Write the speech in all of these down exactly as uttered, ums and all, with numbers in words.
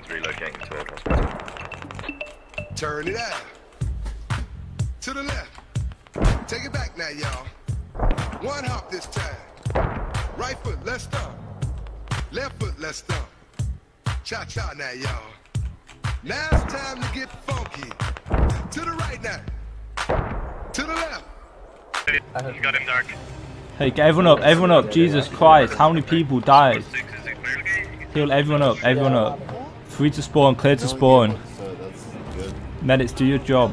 relocating to a hospital. Turn it out. To the left. Take it back now, y'all. One hop this time. Right foot, let's stomp. Left foot, let's stomp. Cha-cha now, y'all. Now it's time to get funky. To the right now. To the left. You got him, Dark. Hey, get everyone up, everyone up. Jesus Christ, how many people died? Heal everyone up, everyone up. Free to spawn, clear to spawn. Medics, do your job.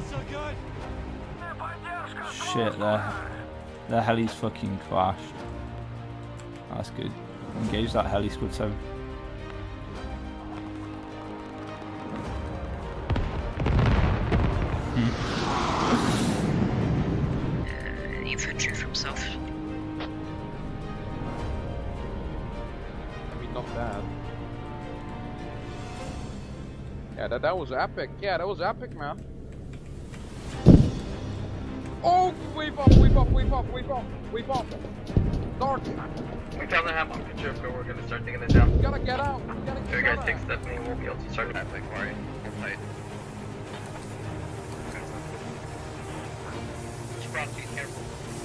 Shit, the, the heli's fucking crashed. That's good. Engage that heli, squad seven. Hmm. Uh, infantry from south. I mean, not bad. Yeah, that, that was epic. Yeah, that was epic, man. Oh, weep up, weep up, weep up, weep up, weep up. Dark. We found the hammer picture, but we're gonna start taking it down. You gotta get out. You gotta get So you guys out. take steps and we'll be able to start that big quarry. Hold tight. Sprout, be careful.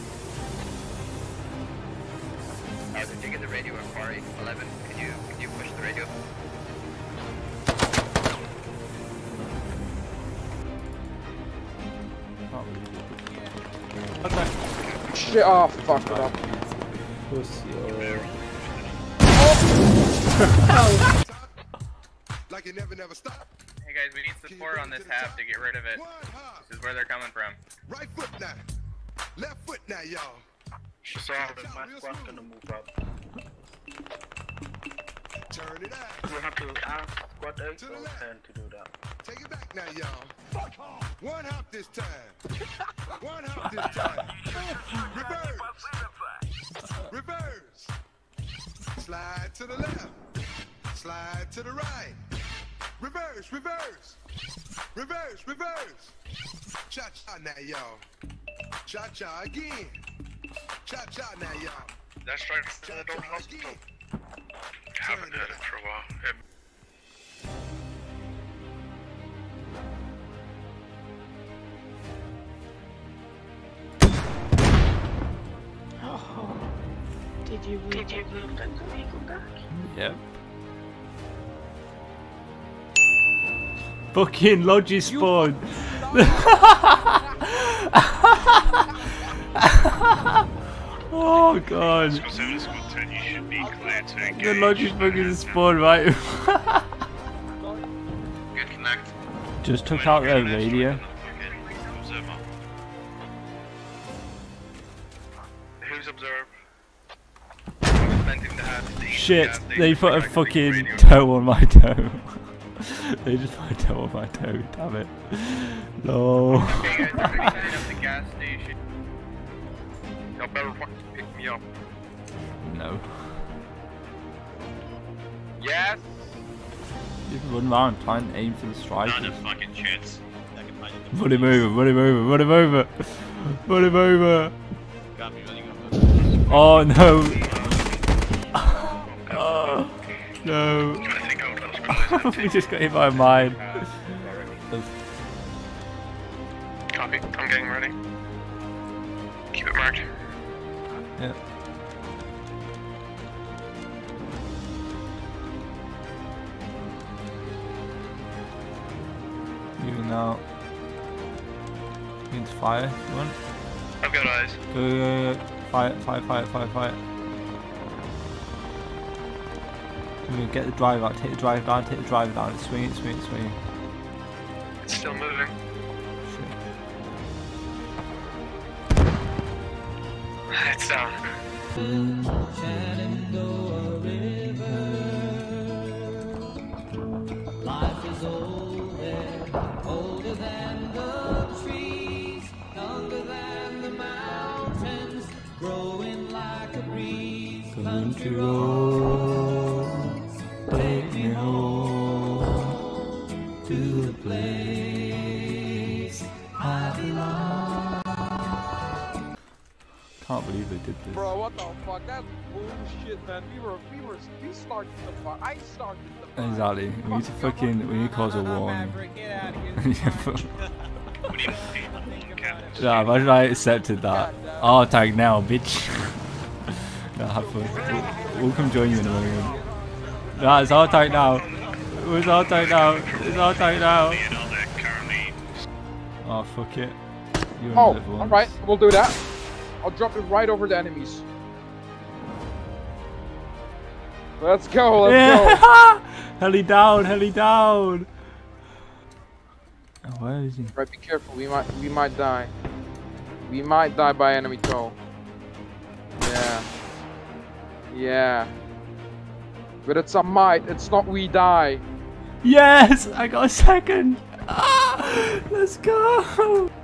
Alright, they're taking the radio at quarry. eleven, can you, can you push the radio? Shit, oh, fuck it up. Pussy. Like it never, never stop. Hey guys, we need support on this half to get rid of it. This is where they're coming from. Right foot now. Left foot now, y'all. So my squad's gonna move up. Turn it out. We'll have to ask squad A To the left. to do that. Take it back now, y'all. One hop this time. One hop this time. Reverse. Reverse. Slide to the left. Slide to the right. Reverse, reverse. Reverse, reverse. Cha-cha now, y'all. Cha-cha again. Cha-cha now, y'all. That's right. Cha-cha again. Haven't had it for a while. Oh, did you read Did you read that vehicle back? Yep. Fucking Logi spawn. Oh god. The Logi fucking spawn right. Good connect. Just took out their radio. Who's observed? Shit, they put a fucking toe on my toe. They just put a toe on my toe, damn it. No. Okay guys, we're gonna be heading up the gas station. Y'all better fucking pick me up. No. Yes! You can run around and try and aim for the strikers. Not a fucking chance. Run him over, run him over, run him over. Run him over. Got me running over. Oh no. Oh, no. We just got hit by a mine. Copy. I'm getting ready. Keep it marked. Yeah. Moving now. Into fire, if you want. I've got eyes. Go, go, go, go. Fire, fire, fire, fire, fire. I'm gonna get the drive out, take the drive down, take the drive down, swing it, swing it, swing it. It's still moving. Shit. It's down. Life is older, older than the trees, younger than the mountains, growing like a breeze. Country roads, take me home to the place I belong. can't believe they did this. Bro, what the fuck? That's bullshit, man. We were, we were, we started the fight. I started the fight. Exactly. We need to fucking, we need to cause a war. Yeah, imagine I accepted that. Oh, tag now, bitch. Yeah, have fun. We'll, we'll come join you in a moment. Nah, it's our tag now. It's our tag now. It's our tag now. Oh, fuck it. You Oh, alright, we'll do that. I'll drop it right over the enemies. Let's go, let's yeah. go. Heli down, heli down. Oh, where is he? Right, be careful. We might, we might die. We might die by enemy tow. Yeah. Yeah. But it's a might. It's not we die. Yes, I got a second. Ah, let's go.